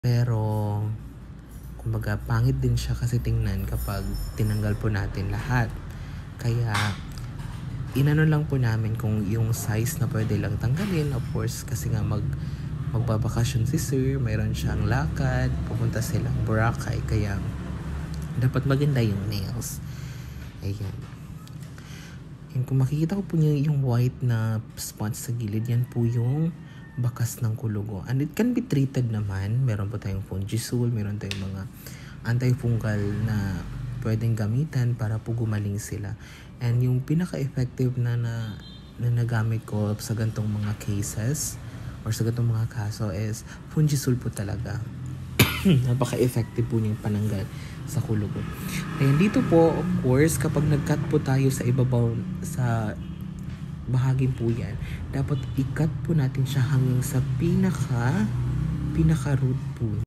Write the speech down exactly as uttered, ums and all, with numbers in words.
Pero kumbaga pangit din siya kasi tingnan kapag tinanggal po natin lahat. Kaya inano lang po namin kung yung size na pwede lang tanggalin. Of course, kasi nga mag magbabakasyon si sir, mayroon siyang lakad, pupunta silang Boracay, kaya dapat maganda yung nails. Ayan. And kung makikita ko po niyo yung white na spots sa gilid, yan po yung bakas ng kulugo. And it can be treated naman. Meron po tayong Fungisul, meron tayong mga antifungal na pwedeng gamitan para po gumaling sila. And yung pinaka-effective na, na na nagamit ko sa gantong mga cases or sa gantong mga kaso is Fungisul po talaga. Napaka-effective po niyang pananggal sa kulugo. Ayan, dito po, of course, kapag nag-cut po tayo sa ibabaw sa bahagin po yan, dapat i-cut po natin siya hanggang sa pinaka pinaka root po.